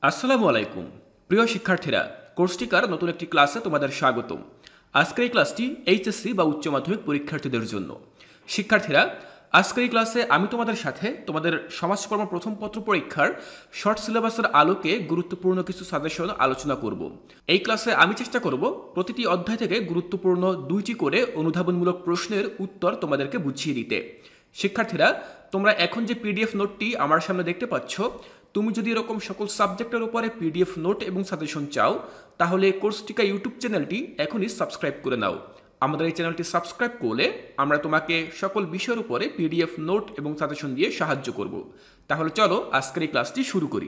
আসসালামু আলাইকুম প্রিয় শিক্ষার্থীরা, কোর্সটিকার নতুন একটি ক্লাসে তোমাদের স্বাগতম। আজকের এই ক্লাসটি এইচএসসি বা উচ্চ মাধ্যমিক পরীক্ষার্থীদের জন্য। শিক্ষার্থীরা, আজকের এই ক্লাসে আমি তোমাদের সাথে তোমাদের সমাজকর্ম প্রথম পত্র পরীক্ষার শর্ট সিলেবাসের আলোকে গুরুত্বপূর্ণ কিছু সাজেশন আলোচনা করব। এই ক্লাসে আমি চেষ্টা করব প্রতিটি অধ্যায় থেকে গুরুত্বপূর্ণ 2টি করে অনুধাবনমূলক প্রশ্নের উত্তর তোমাদেরকে বুঝিয়ে দিতে। শিক্ষার্থীরা, তোমরা এখন যে পিডিএফ নোটটি আমার সামনে দেখতে পাচ্ছ, তুমি যদি এরকম সকল সাবজেক্টের উপরে পিডিএফ নোট এবং সাজেশন চাও, তাহলে কোর্সটিকা ইউটিউব চ্যানেলটি এখনই সাবস্ক্রাইব করে নাও। আমাদের এই চ্যানেলটি সাবস্ক্রাইব করলে আমরা তোমাকে সকল বিষয়ের উপরে পিডিএফ নোট এবং সাজেশন দিয়ে সাহায্য করব। তাহলে চলো আজকের এই ক্লাসটি শুরু করি।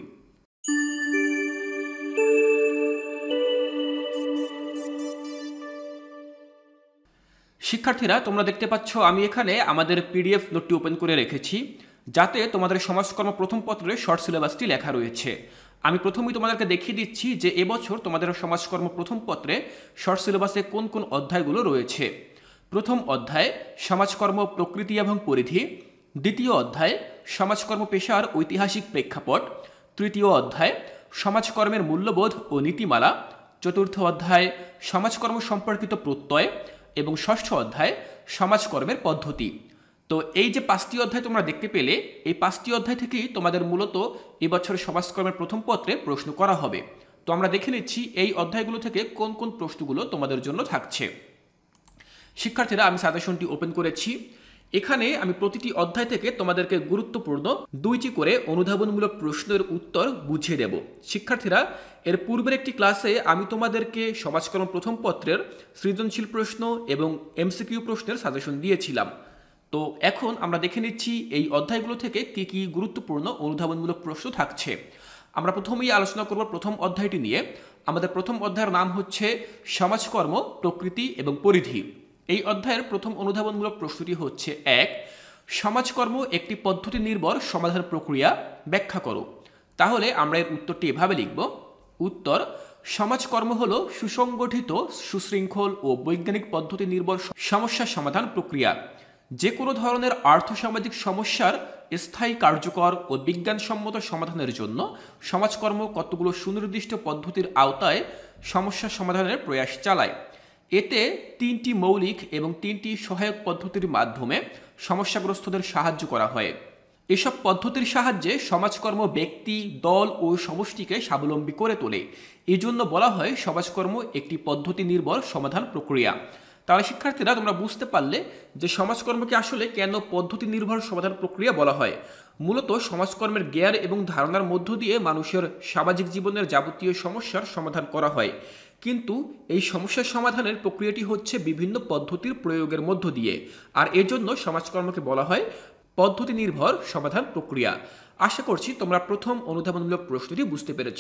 শিক্ষার্থীরা, তোমরা দেখতে পাচ্ছ আমি এখানে আমাদের পিডিএফ নোটটি ওপেন করে রেখেছি, যাতে তোমাদের সমাজকর্ম প্রথম পত্রের শর্ট সিলেবাসটি লেখা রয়েছে। আমি প্রথমেই তোমাদেরকে দেখিয়ে দিচ্ছি যে এবছর তোমাদের সমাজকর্ম প্রথম পত্রে শর্ট সিলেবাসে কোন কোন অধ্যায়গুলো রয়েছে। প্রথম অধ্যায় সমাজকর্ম প্রকৃতি এবং পরিধি, দ্বিতীয় অধ্যায় সমাজকর্ম পেশার ঐতিহাসিক প্রেক্ষাপট, তৃতীয় অধ্যায় সমাজকর্মের মূল্যবোধ ও নীতিমালা, চতুর্থ অধ্যায় সমাজকর্ম সম্পর্কিত প্রত্যয় এবং ষষ্ঠ অধ্যায় সমাজকর্মের পদ্ধতি। তো এই যে 5টি অধ্যায় তোমরা দেখতে পেলে, এই 5টি অধ্যায় থেকেই তোমাদের মূলত এবছর সমাজকর্মের প্রথম পত্রে প্রশ্ন করা হবে। তো আমরা দেখে নিচ্ছি এই অধ্যায়গুলো থেকে কোন কোন প্রশ্নগুলো তোমাদের জন্য থাকছে। শিক্ষার্থীরা, আমি সাজেশনটি ওপেন করেছি। এখানে আমি প্রতিটি অধ্যায় থেকে তোমাদেরকে গুরুত্বপূর্ণ 2টি করে অনুধাবনমূলক প্রশ্নের উত্তর বুঝিয়ে দেব। শিক্ষার্থীরা, এর পূর্বের একটি ক্লাসে আমি তোমাদেরকে সমাজকর্ম প্রথম পত্রের সৃজনশীল প্রশ্ন এবং এমসিকিউ প্রশ্নের সাজেশন দিয়েছিলাম। তো এখন আমরা দেখে নিচ্ছি এই অধ্যায়গুলো থেকে কী কী গুরুত্বপূর্ণ অনুধাবনমূলক প্রশ্ন থাকছে। আমরা প্রথমেই আলোচনা করব প্রথম অধ্যায়টি নিয়ে। আমাদের প্রথম অধ্যায়ের নাম হচ্ছে সমাজকর্ম প্রকৃতি এবং পরিধি। এই অধ্যায়ের প্রথম অনুধাবনমূলক প্রশ্নটি হচ্ছে 1, সমাজকর্ম একটি পদ্ধতি নির্ভর সমাধান প্রক্রিয়া ব্যাখ্যা করো। তাহলে আমরা এর উত্তরটি এভাবে লিখব। উত্তর: সমাজকর্ম হলো সুসংগঠিত, সুশৃঙ্খল ও বৈজ্ঞানিক পদ্ধতি নির্ভর সমস্যা সমাধান প্রক্রিয়া। যে কোনো ধরনের আর্থসামাজিক সমস্যার স্থায়ী, কার্যকর ও বিজ্ঞানসম্মত সমাধানের জন্য সমাজকর্ম কতগুলো সুনির্দিষ্ট পদ্ধতির আওতায় সমস্যা সমাধানের প্রয়াস চালায়। এতে 3টি মৌলিক এবং 3টি সহায়ক পদ্ধতির মাধ্যমে সমস্যাগ্রস্তদের সাহায্য করা হয়। এসব পদ্ধতির সাহায্যে সমাজকর্ম ব্যক্তি, দল ও সমষ্টিকে স্বাবলম্বী করে তোলে। এজন্য বলা হয় সমাজকর্ম একটি পদ্ধতি নির্ভর সমাধান প্রক্রিয়া। তাহলে শিক্ষার্থীরা, তোমরা বুঝতে পারলে যে সমাজকর্মকে আসলে কেন পদ্ধতি নির্ভর সমাধান প্রক্রিয়া বলা হয়। মূলত সমাজকর্মের জ্ঞান এবং ধারণার মধ্য দিয়ে মানুষের সামাজিক জীবনের যাবতীয় সমস্যার সমাধান করা হয়। কিন্তু এই সমস্যার সমাধানের প্রক্রিয়াটি হচ্ছে বিভিন্ন পদ্ধতির প্রয়োগের মধ্য দিয়ে, আর এজন্য সমাজকর্মকে বলা হয় পদ্ধতি নির্ভর সমাধান প্রক্রিয়া। আশা করছি তোমরা প্রথম অনুধাবনমূলক প্রশ্নটি বুঝতে পেরেছ।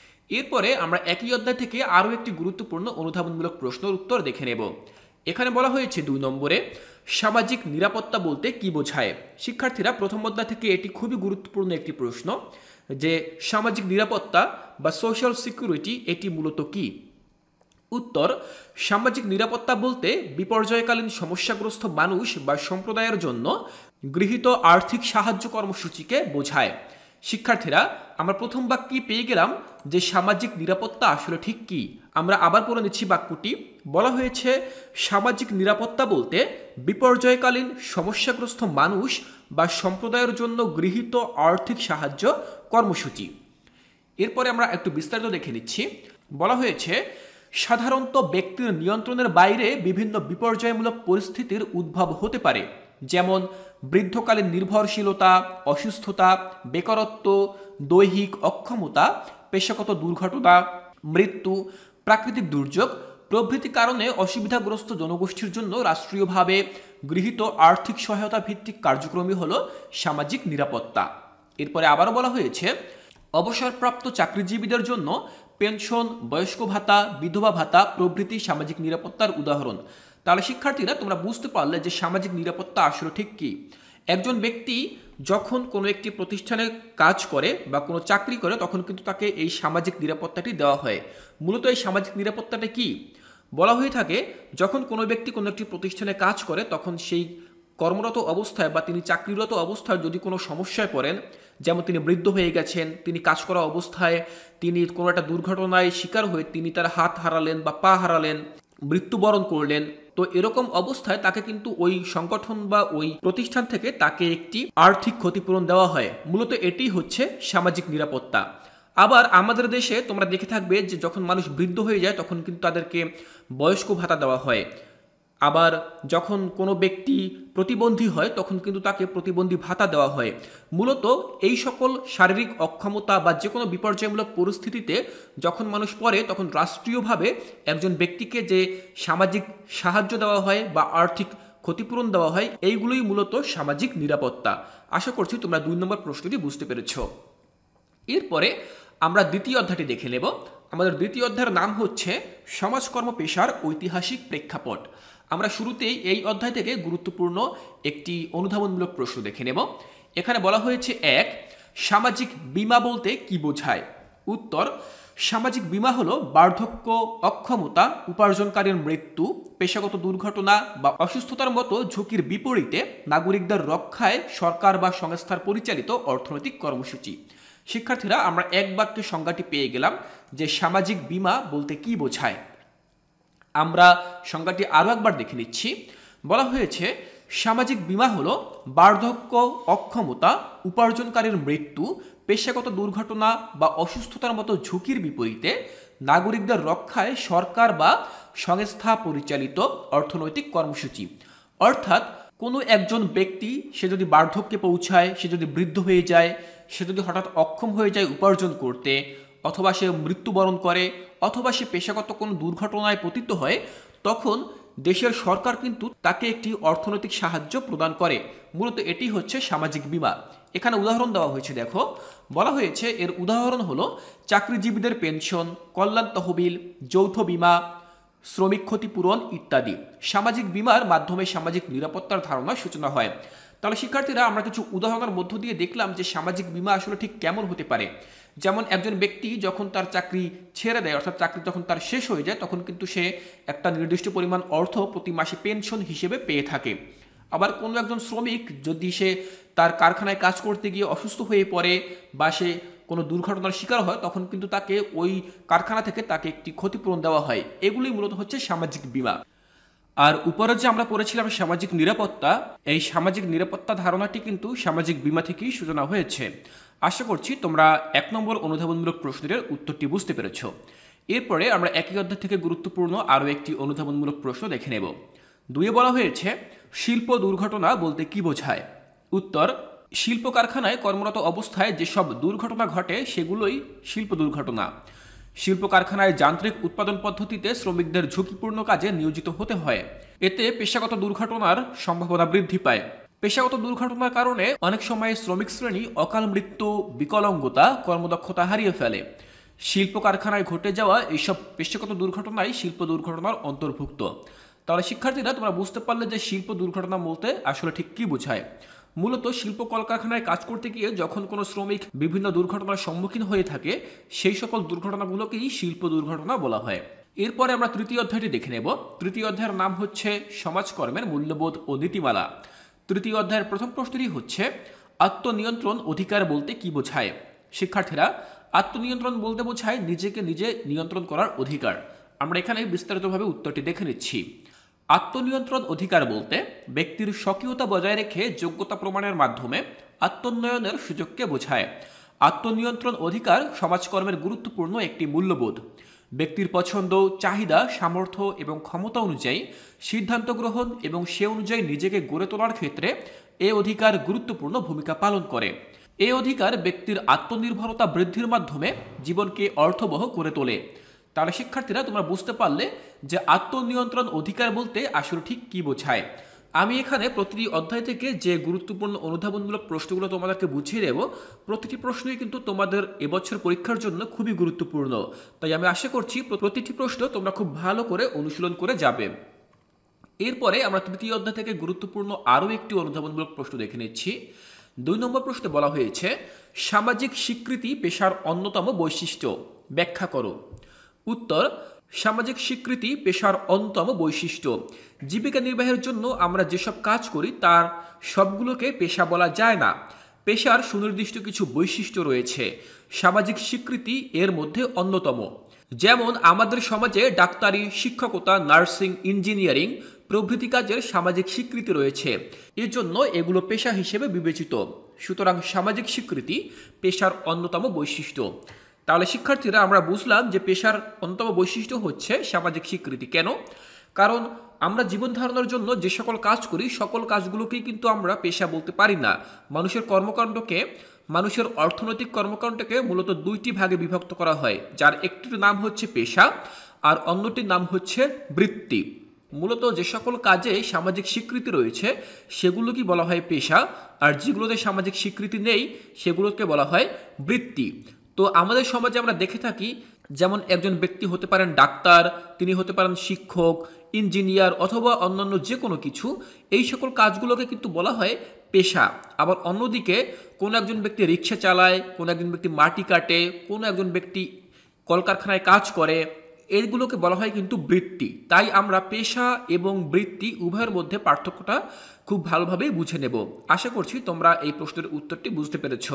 এরপরে আমরা একই অধ্যায় থেকে আরও একটি গুরুত্বপূর্ণ অনুধাবনমূলক প্রশ্নের উত্তর দেখে নেব। এখানে বলা হয়েছে 2 নম্বরে, সামাজিক নিরাপত্তা বলতে কি বোঝায়। শিক্ষার্থীরা, প্রথম অধ্যায় থেকে এটি খুবই গুরুত্বপূর্ণ একটি প্রশ্ন যে সামাজিক নিরাপত্তা বা সোশ্যাল সিকিউরিটি এটি মূলত কি। উত্তর: সামাজিক নিরাপত্তা বলতে বিপর্যয়কালীন সমস্যাগ্রস্ত মানুষ বা সম্প্রদায়ের জন্য গৃহীত আর্থিক সাহায্য কর্মসূচিকে বোঝায়। শিক্ষার্থীরা, আমরা প্রথম বাক্যে পেয়ে গেলাম যে সামাজিক নিরাপত্তা আসলে ঠিক কি। আমরা আবার পড়ে নিচ্ছি বাক্যটি। বলা হয়েছে সামাজিক নিরাপত্তা বলতে বিপর্যয়কালীন সমস্যাগ্রস্ত মানুষ বা সম্প্রদায়ের জন্য গৃহীত আর্থিক সাহায্য কর্মসূচি। এরপরে আমরা একটু বিস্তারিত দেখে নিচ্ছি। বলা হয়েছে সাধারণত ব্যক্তির নিয়ন্ত্রণের বাইরে বিভিন্ন বিপর্যয়মূলক পরিস্থিতির উদ্ভব হতে পারে, যেমন বৃদ্ধকালীন নির্ভরশীলতা, অসুস্থতা, বেকারত্ব, দৈহিক অক্ষমতা, পেশাগত দুর্ঘটনা, মৃত্যু, প্রাকৃতিক দুর্যোগ প্রভৃতি কারণে অসুবিধাগ্রস্ত জনগোষ্ঠীর জন্য রাষ্ট্রীয়ভাবে গৃহীত আর্থিক সহায়তা ভিত্তিক কার্যক্রমই হল সামাজিক নিরাপত্তা। এরপরে আবারও বলা হয়েছে অবসরপ্রাপ্ত চাকরিজীবীদের জন্য পেনশন, বয়স্ক ভাতা, বিধবা ভাতা প্রভৃতি সামাজিক নিরাপত্তার উদাহরণ। তাহলে শিক্ষার্থীরা, তোমরা বুঝতে পারলে যে সামাজিক নিরাপত্তা আসলে ঠিক কি। একজন ব্যক্তি যখন কোনো একটি প্রতিষ্ঠানে কাজ করে বা কোনো চাকরি করে, তখন কিন্তু তাকে এই সামাজিক নিরাপত্তাটি দেওয়া হয়। মূলত এই সামাজিক নিরাপত্তাটা কি বলা হয়ে থাকে, যখন কোনো ব্যক্তি কোনো একটি প্রতিষ্ঠানে কাজ করে, তখন সেই কর্মরত অবস্থায় বা তিনি চাকরিরত অবস্থায় যদি কোনো সমস্যায় পড়েন, যেমন তিনি বৃদ্ধ হয়ে গেছেন, তিনি কাজ করা অবস্থায় তিনি কোনো একটা দুর্ঘটনায় শিকার হয়ে তিনি তার হাত হারালেন বা পা হারালেন, মৃত্যুবরণ করলেন, তো এরকম অবস্থায় তাকে কিন্তু ওই সংগঠন বা ওই প্রতিষ্ঠান থেকে তাকে একটি আর্থিক ক্ষতিপূরণ দেওয়া হয়। মূলত এটি হচ্ছে সামাজিক নিরাপত্তা। আবার আমাদের দেশে তোমরা দেখে থাকবে যে যখন মানুষ বৃদ্ধ হয়ে যায় তখন কিন্তু তাদেরকে বয়স্ক ভাতা দেওয়া হয়। আবার যখন কোনো ব্যক্তি প্রতিবন্ধী হয় তখন কিন্তু তাকে প্রতিবন্ধী ভাতা দেওয়া হয়। মূলত এই সকল শারীরিক অক্ষমতা বা যে কোনো বিপর্যয়মূলক পরিস্থিতিতে যখন মানুষ পড়ে তখন রাষ্ট্রীয়ভাবে একজন ব্যক্তিকে যে সামাজিক সাহায্য দেওয়া হয় বা আর্থিক ক্ষতিপূরণ দেওয়া হয়, এইগুলোই মূলত সামাজিক নিরাপত্তা। আশা করছি তোমরা 2 নম্বর প্রশ্নটি বুঝতে পেরেছ। এরপরে আমরা দ্বিতীয় অধ্যায়টি দেখে নেব। আমাদের দ্বিতীয় অধ্যায়ের নাম হচ্ছে সমাজকর্ম পেশার ঐতিহাসিক প্রেক্ষাপট। আমরা শুরুতেই এই অধ্যায় থেকে গুরুত্বপূর্ণ একটি অনুধাবনমূলক প্রশ্ন দেখে নেব। এখানে বলা হয়েছে 1. সামাজিক বীমা বলতে কি বোঝায়? উত্তর: সামাজিক বীমা হলো বার্ধক্য, অক্ষমতা, উপার্জনকারীর মৃত্যু, পেশাগত দুর্ঘটনা বা অসুস্থতার মতো ঝুঁকির বিপরীতে নাগরিকদের রক্ষায় সরকার বা সংস্থার পরিচালিত অর্থনৈতিক কর্মসূচি। শিক্ষার্থীরা, আমরা এক বাক্যে সংজ্ঞাটি পেয়ে গেলাম যে সামাজিক বীমা বলতে কি বোঝায়। আমরা সংজ্ঞাটি আরও একবার দেখে নিচ্ছি। বলা হয়েছে সামাজিক বীমা হলো বার্ধক্য, অক্ষমতা, উপার্জনকারীর মৃত্যু, পেশাগত দুর্ঘটনা বা অসুস্থতার মতো ঝুঁকির বিপরীতে নাগরিকদের রক্ষায় সরকার বা সংস্থা পরিচালিত অর্থনৈতিক কর্মসূচি। অর্থাৎ কোনো একজন ব্যক্তি সে যদি বার্ধক্যে পৌঁছায়, সে যদি বৃদ্ধ হয়ে যায়, সে যদি হঠাৎ অক্ষম হয়ে যায় উপার্জন করতে, অথবা সে মৃত্যুবরণ করে, অথবা সে পেশাগত কোনো দুর্ঘটনায় পতিত হয়, তখন দেশের সরকার কিন্তু তাকে একটি অর্থনৈতিক সাহায্য প্রদান করে। মূলত এটি হচ্ছে সামাজিক বীমা। এখানে উদাহরণ দেওয়া হয়েছে, দেখো বলা হয়েছে এর উদাহরণ হলো চাকরিজীবীদের পেনশন, কল্যাণ তহবিল, যৌথ বীমা, শ্রমিক ক্ষতিপূরণ ইত্যাদি। সামাজিক বীমার মাধ্যমে সামাজিক নিরাপত্তার ধারণার সূচনা হয়। তাহলে শিক্ষার্থীরা, আমরা কিছু উদাহরণের মধ্য দিয়ে দেখলাম যে সামাজিক বীমা আসলে ঠিক কেমন হতে পারে। যেমন একজন ব্যক্তি যখন তার চাকরি ছেড়ে দেয়, অর্থাৎ চাকরি যখন তার শেষ হয়ে যায়, তখন কিন্তু সে একটা নির্দিষ্ট পরিমাণ অর্থ প্রতি মাসে পেনশন হিসেবে পেয়ে থাকে। আবার কোনো একজন শ্রমিক যদি সে তার কারখানায় কাজ করতে গিয়ে অসুস্থ হয়ে পড়ে বা সে কোনো দুর্ঘটনার শিকার হয়, তখন কিন্তু তাকে ওই কারখানা থেকে তাকে একটি ক্ষতিপূরণ দেওয়া হয়। এগুলোই মূলত হচ্ছে সামাজিক বীমা। আর উপরে যে আমরা পড়েছিলাম সামাজিক নিরাপত্তা, এই সামাজিক নিরাপত্তা ধারণাটি কিন্তু সামাজিক বীমা থেকেই সূচনা হয়েছে। আশা করছি তোমরা 1 নম্বর অনুধাবনমূলক প্রশ্নের উত্তরটি বুঝতে পেরেছ। এরপরে আমরা একই অধ্যায় থেকে গুরুত্বপূর্ণ আরও একটি অনুধাবনমূলক প্রশ্ন দেখে নেব। 2 বলা হয়েছে শিল্প দুর্ঘটনা বলতে কি বোঝায়? উত্তর: শিল্প কারখানায় কর্মরত অবস্থায় যেসব দুর্ঘটনা ঘটে সেগুলোই শিল্প দুর্ঘটনা। শিল্প কারখানায় যান্ত্রিক উৎপাদন পদ্ধতিতে শ্রমিকদের ঝুঁকিপূর্ণ কাজে নিয়োজিত হতে হয়। এতে পেশাগত দুর্ঘটনার সম্ভাবনা বৃদ্ধি পায়। পেশাগত দুর্ঘটনার কারণে অনেক সময় শ্রমিক শ্রেণী অকাল মৃত্যু, বিকলাঙ্গতা, কর্মদক্ষতা হারিয়ে ফেলে। শিল্প কারখানায় ঘটে যাওয়া এইসব পেশাগত দুর্ঘটনাই শিল্প দুর্ঘটনার অন্তর্ভুক্ত। তাহলে শিক্ষার্থীরা, তোমরা বুঝতে পারলে যে শিল্প দুর্ঘটনা বলতে আসলে ঠিক কি বোঝায়। মূলত শিল্প কলকারখানায় কাজ করতে গিয়ে যখন কোনো শ্রমিক বিভিন্ন দুর্ঘটনার সম্মুখীন হয়ে থাকে, সেই সকল দুর্ঘটনাগুলোকেই শিল্প দুর্ঘটনা বলা হয়। এরপরে আমরা তৃতীয় অধ্যায়টি দেখে নেব। তৃতীয় অধ্যায়ের নাম হচ্ছে সমাজকর্মের মূল্যবোধ ও নীতিমালা। তৃতীয় অধ্যায়ের প্রথম প্রশ্নটি হচ্ছে আত্মনিয়ন্ত্রণ অধিকার বলতে কি বোঝায়? শিক্ষার্থীরা, আত্মনিয়ন্ত্রণ বলতে বোঝায় নিজেকে নিজে নিয়ন্ত্রণ করার অধিকার। আমরা এখানে বিস্তারিতভাবে উত্তরটি দেখে নিচ্ছি। আত্মনিয়ন্ত্রণ অধিকার বলতে ব্যক্তির স্বকীয়তা বজায় রেখে যোগ্যতা প্রমাণের মাধ্যমে আত্মোন্নয়নের সুযোগকে বোঝায়। আত্মনিয়ন্ত্রণ অধিকার সমাজকর্মের গুরুত্বপূর্ণ একটি মূল্যবোধ। ব্যক্তির পছন্দ, চাহিদা, সামর্থ্য এবং ক্ষমতা অনুযায়ী সিদ্ধান্ত গ্রহণ এবং সে অনুযায়ী নিজেকে গড়ে তোলার ক্ষেত্রে এ অধিকার গুরুত্বপূর্ণ ভূমিকা পালন করে। এ অধিকার ব্যক্তির আত্মনির্ভরতা বৃদ্ধির মাধ্যমে জীবনকে অর্থবহ করে তোলে। তাহলে শিক্ষার্থীরা, তোমরা বুঝতে পারলে যে আত্মনিয়ন্ত্রণ অধিকার বলতে আসলে ঠিক কি বোঝায়। আমি এখানে প্রতিটি অধ্যায় থেকে যে গুরুত্বপূর্ণ অনুধাবনমূলক প্রশ্নগুলো তোমাদেরকে বুঝিয়ে দেব, প্রতিটি প্রশ্নই কিন্তু তোমাদের এবছর পরীক্ষার জন্য খুবই গুরুত্বপূর্ণ। তাই আমি আশা করছি প্রতিটি প্রশ্ন তোমরা খুব ভালো করে অনুশীলন করে যাবে। এরপরে আমরা তৃতীয় অধ্যায় থেকে গুরুত্বপূর্ণ আরও একটি অনুধাবনমূলক প্রশ্ন দেখে নিচ্ছি। 2 নম্বর প্রশ্নে বলা হয়েছে সামাজিক স্বীকৃতি পেশার অন্যতম বৈশিষ্ট্য, ব্যাখ্যা করো। উত্তর: সামাজিক স্বীকৃতি পেশার অন্যতম বৈশিষ্ট্য। জীবিকা নির্বাহের জন্য আমরা যেসব কাজ করি তার সবগুলোকে পেশা বলা যায় না। পেশার সুনির্দিষ্ট কিছু বৈশিষ্ট্য রয়েছে, সামাজিক স্বীকৃতি এর মধ্যে অন্যতম। যেমন আমাদের সমাজে ডাক্তারি, শিক্ষকতা, নার্সিং, ইঞ্জিনিয়ারিং প্রভৃতি কাজের সামাজিক স্বীকৃতি রয়েছে, এজন্য এগুলো পেশা হিসেবে বিবেচিত। সুতরাং সামাজিক স্বীকৃতি পেশার অন্যতম বৈশিষ্ট্য। তাহলে শিক্ষার্থীরা আমরা বুঝলাম যে পেশার অন্যতম বৈশিষ্ট্য হচ্ছে সামাজিক স্বীকৃতি। কেন? কারণ আমরা জীবন ধারণের জন্য যে সকল কাজ করি সকল কাজগুলোকেই কিন্তু আমরা পেশা বলতে পারি না। মানুষের অর্থনৈতিক কর্মকাণ্ডকে মূলত দুইটি ভাগে বিভক্ত করা হয়, যার একটির নাম হচ্ছে পেশা আর অন্যটির নাম হচ্ছে বৃত্তি। মূলত যে সকল কাজে সামাজিক স্বীকৃতি রয়েছে সেগুলোকে বলা হয় পেশা, আর যেগুলোতে সামাজিক স্বীকৃতি নেই সেগুলোকে বলা হয় বৃত্তি। তো আমাদের সমাজে আমরা দেখে থাকি, যেমন একজন ব্যক্তি হতে পারেন ডাক্তার, তিনি হতে পারেন শিক্ষক, ইঞ্জিনিয়ার অথবা অন্যান্য যে কোনো কিছু, এই সকল কাজগুলোকে কিন্তু বলা হয় পেশা। আবার অন্যদিকে কোনো একজন ব্যক্তি রিক্সা চালায়, কোনো একজন ব্যক্তি মাটি কাটে, কোনো একজন ব্যক্তি কলকারখানায় কাজ করে, এইগুলোকে বলা হয় কিন্তু বৃত্তি। তাই আমরা পেশা এবং বৃত্তি উভয়ের মধ্যে পার্থক্যটা খুব ভালোভাবেই বুঝে নেব। আশা করছি তোমরা এই প্রশ্নের উত্তরটি বুঝতে পেরেছ।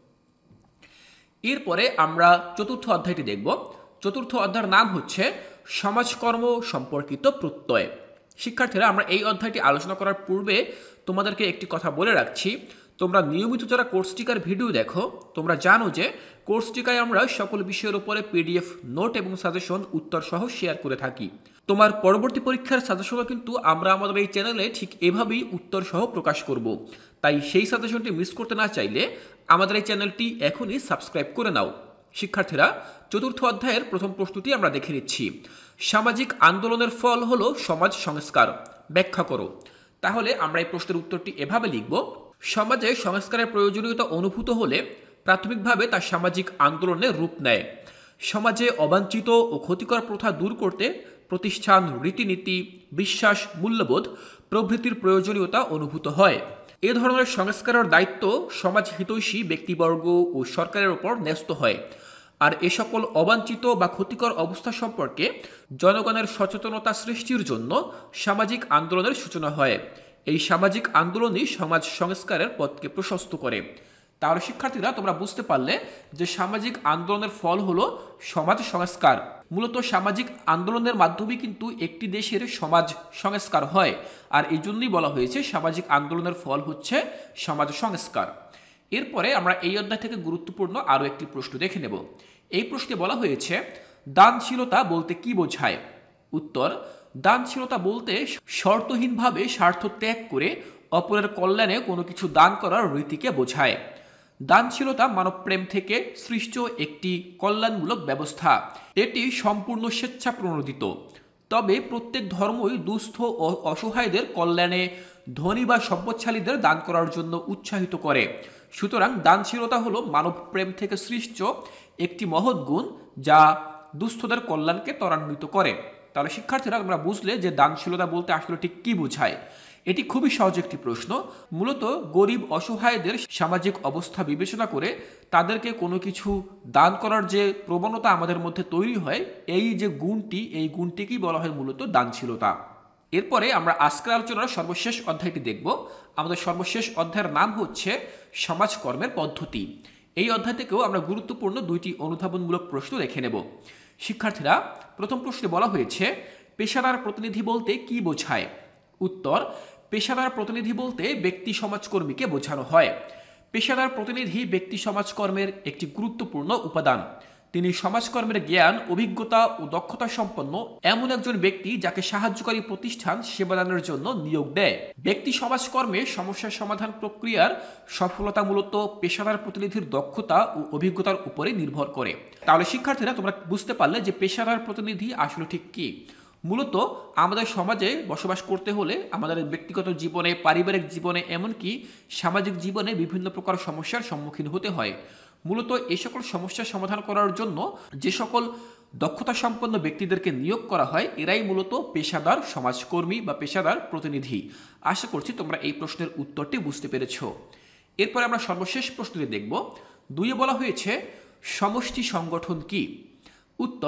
এরপরে আমরা চতুর্থ অধ্যায়টি দেখব। চতুর্থ অধ্যায়ের নাম হচ্ছে সমাজকর্ম সম্পর্কিত প্রত্যয়। শিক্ষার্থীরা, আমরা এই অধ্যায়টি আলোচনা করার পূর্বে তোমাদেরকে একটি কথা বলে রাখছি। তোমরা নিয়মিত যারা কোর্সটিকার ভিডিও দেখো তোমরা জানো যে কোর্সটিকায় আমরা সকল বিষয়ের উপরে পিডিএফ নোট এবং সাজেশন উত্তর সহ শেয়ার করে থাকি। তোমার পরবর্তী পরীক্ষার সাজেশনও কিন্তু আমরা আমাদের এই চ্যানেলে ঠিক এভাবেই উত্তর সহ প্রকাশ করব। তাই সেই সাজেশনটি মিস করতে না চাইলে আমাদের এই চ্যানেলটি এখনই সাবস্ক্রাইব করে নাও। শিক্ষার্থীরা, চতুর্থ অধ্যায়ের প্রথম প্রশ্নটি আমরা দেখে নিচ্ছি। সামাজিক আন্দোলনের ফল হলো সমাজ সংস্কার, ব্যাখ্যা করো। তাহলে আমরা এই প্রশ্নের উত্তরটি এভাবে লিখব। সমাজে সংস্কারের প্রয়োজনীয়তা অনুভূত হলে প্রাথমিকভাবে তা সামাজিক আন্দোলনের রূপ নেয়। সমাজে অবাঞ্ছিত ও ক্ষতিকর প্রথা দূর করতে প্রতিষ্ঠান, রীতিনীতি, বিশ্বাস, মূল্যবোধ প্রভৃতির প্রয়োজনীয়তা অনুভূত হয়। এ ধরনের সংস্কারের দায়িত্ব সমাজ হিতৈষী ব্যক্তিবর্গ ও সরকারের উপর ন্যস্ত হয়। আর এ সকল অবাঞ্ছিত বা ক্ষতিকর অবস্থা সম্পর্কে জনগণের সচেতনতা সৃষ্টির জন্য সামাজিক আন্দোলনের সূচনা হয়। এই সামাজিক আন্দোলনই সমাজ সংস্কারের পথকে প্রশস্ত করে। তাহলে শিক্ষার্থীরা, তোমরা বুঝতে পারলে যে সামাজিক আন্দোলনের ফল হলো সমাজ সংস্কার। মূলত সামাজিক আন্দোলনের মাধ্যমে কিন্তু একটি দেশের সমাজ সংস্কার হয়, আর এই জন্যই বলা হয়েছে সামাজিক আন্দোলনের ফল হচ্ছে সমাজ সংস্কার। এরপরে আমরা এই অধ্যায় থেকে গুরুত্বপূর্ণ আরও একটি প্রশ্ন দেখে নেব। এই প্রশ্নে বলা হয়েছে, দানশীলতা বলতে কি বোঝায়? উত্তর: দানশীলতা বলতে শর্তহীনভাবে স্বার্থ ত্যাগ করে অপরের কল্যাণে কোনো কিছু দান করার রীতিকে বোঝায়। দানশীলতা মানবপ্রেম থেকে সৃষ্ট একটি কল্যাণমূলক ব্যবস্থা। এটি সম্পূর্ণ স্বেচ্ছা প্রণোদিত। তবে প্রত্যেক ধর্মই দুস্থ ও অসহায়দের কল্যাণে ধনী বা সম্পদশালীদের দান করার জন্য উৎসাহিত করে। সুতরাং দানশীলতা হলো মানবপ্রেম থেকে সৃষ্ট একটি মহৎ গুণ, যা দুস্থদের কল্যাণকে ত্বরান্বিত করে। তাহলে শিক্ষার্থীরা, আমরা বুঝলে যে দানশীলতা বলতে আসলে ঠিক কী বোঝায়। এটি খুবই সহজ একটি প্রশ্ন। মূলত গরিব অসহায়দের সামাজিক অবস্থা বিবেচনা করে তাদেরকে কোনো কিছু দান করার যে প্রবণতা আমাদের মধ্যে তৈরি হয়, এই যে গুণটি, এই গুণটিকেই বলা হয় মূলত দানশীলতা। এরপরে আমরা আজকের আলোচনার সর্বশেষ অধ্যায়টি দেখব। আমাদের সর্বশেষ অধ্যায়ের নাম হচ্ছে সমাজকর্মের পদ্ধতি। এই অধ্যায় থেকেও আমরা গুরুত্বপূর্ণ দুইটি অনুধাবনমূলক প্রশ্ন দেখে নেব। শিক্ষার্থীরা, প্রথম প্রশ্নে বলা হয়েছে, পেশাদার প্রতিনিধি বলতে কি বোঝায়? উত্তর: পেশাদার প্রতিনিধি বলতে ব্যক্তি সমাজকর্মীকে বোঝানো হয়। পেশাদার প্রতিনিধি ব্যক্তি সমাজকর্মের একটি গুরুত্বপূর্ণ উপাদান। তিনি সমাজকর্মের জ্ঞান, অভিজ্ঞতা ও দক্ষতা সম্পন্ন এমন একজন ব্যক্তি যাকে সাহায্যকারী প্রতিষ্ঠান সেবাদানের জন্য নিয়োগ দেয়। ব্যক্তি সমাজকর্মে সমস্যা সমাধান প্রক্রিয়ার সফলতা মূলত পেশাদার প্রতিনিধির দক্ষতা ও অভিজ্ঞতার উপরে নির্ভর করে। তাহলে শিক্ষার্থীরা, তোমরা বুঝতে পারলে যে পেশাদার প্রতিনিধি আসলে ঠিক কি। মূলত আমাদের সমাজে বসবাস করতে হলে আমাদের ব্যক্তিগত জীবনে, পারিবারিক জীবনে, এমনকি সামাজিক জীবনে বিভিন্ন প্রকার সমস্যার সম্মুখীন হতে হয়। মূলত এই সকল সমস্যার সমাধান করার জন্য যে সকল দক্ষতা সম্পন্ন ব্যক্তিদেরকে নিয়োগ করা হয়, এরাই মূলত পেশাদার সমাজকর্মী বা পেশাদার প্রতিনিধি। আশা করছি তোমরা এই প্রশ্নের উত্তরটি বুঝতে পেরেছ। এরপর আমরা সর্বশেষ প্রশ্নটি দেখব। 2 বলা হয়েছে, সমষ্টি সংগঠন কি? উত্তর: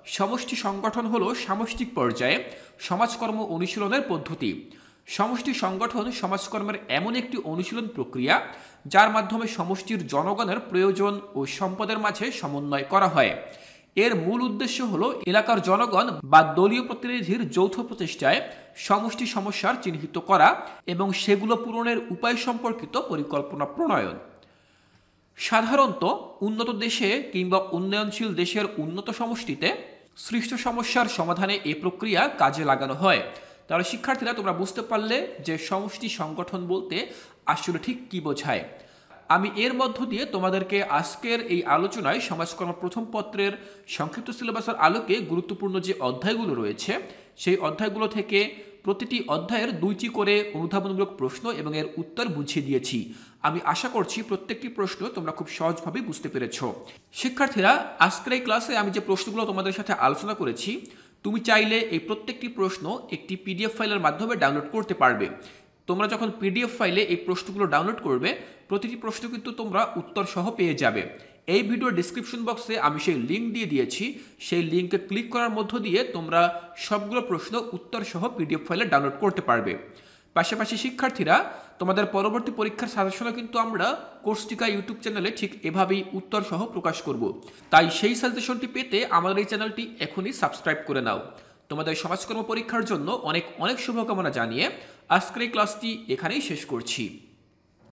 সমষ্টি সংগঠন হলো সামষ্টিক পর্যায়ে সমাজকর্ম অনুশীলনের পদ্ধতি। সমষ্টি সংগঠন সমাজকর্মের এমন একটি অনুশীলন প্রক্রিয়া যার মাধ্যমে সমষ্টির জনগণের প্রয়োজন ও সম্পদের মাঝে সমন্বয় করা হয়। এর মূল উদ্দেশ্য হলো এলাকার জনগণ বা দলীয় প্রতিনিধির যৌথ প্রচেষ্টায় সমষ্টি সমস্যার চিহ্নিত করা এবং সেগুলো পূরণের উপায় সম্পর্কিত পরিকল্পনা প্রণয়ন। সাধারণত উন্নত দেশে কিংবা উন্নয়নশীল দেশের উন্নত সমষ্টিতে সৃষ্ট সমস্যার সমাধানে এই প্রক্রিয়া কাজে লাগানো হয়। তাহলে শিক্ষার্থীরা, তোমরা বুঝতে পারলে যে সমষ্টি সংগঠন বলতে আসলে ঠিক কী বোঝায়। আমি এর মধ্য দিয়ে তোমাদেরকে আজকের এই আলোচনায় সমাজকর্ম প্রথম পত্রের সংক্ষিপ্ত সিলেবাসের আলোকে গুরুত্বপূর্ণ যে অধ্যায়গুলো রয়েছে সেই অধ্যায়গুলো থেকে প্রতিটি অধ্যায়ের 2টি করে অনুধাবনমূলক প্রশ্ন এবং এর উত্তর বুঝিয়ে দিয়েছি। আমি আশা করছি প্রত্যেকটি প্রশ্ন তোমরা খুব সহজভাবে বুঝতে পেরেছ। শিক্ষার্থীরা, আজকের এই ক্লাসে আমি যে প্রশ্নগুলো তোমাদের সাথে আলোচনা করেছি, তুমি চাইলে এই প্রত্যেকটি প্রশ্ন একটি পিডিএফ ফাইলের মাধ্যমে ডাউনলোড করতে পারবে। তোমরা যখন পিডিএফ ফাইলে এই প্রশ্নগুলো ডাউনলোড করবে, প্রতিটি প্রশ্ন কিন্তু তোমরা উত্তর সহ পেয়ে যাবে। এই ভিডিওর ডিসক্রিপশন বক্সে আমি সেই লিঙ্ক দিয়ে দিয়েছি। সেই লিঙ্কে ক্লিক করার মধ্য দিয়ে তোমরা সবগুলো প্রশ্ন উত্তর সহ পিডিএফ ফাইলে ডাউনলোড করতে পারবে। পাশাপাশি শিক্ষার্থীরা, তোমাদের পরবর্তী পরীক্ষার সাজেশনও কিন্তু আমরা কোর্সটিকা ইউটিউব চ্যানেলে ঠিক এভাবেই উত্তর সহ প্রকাশ করব। তাই সেই সাজেশনটি পেতে আমাদের এই চ্যানেলটি এখনই সাবস্ক্রাইব করে নাও। তোমাদের সমাজকর্ম পরীক্ষার জন্য অনেক অনেক শুভকামনা জানিয়ে আজকের এই ক্লাসটি এখানেই শেষ করছি।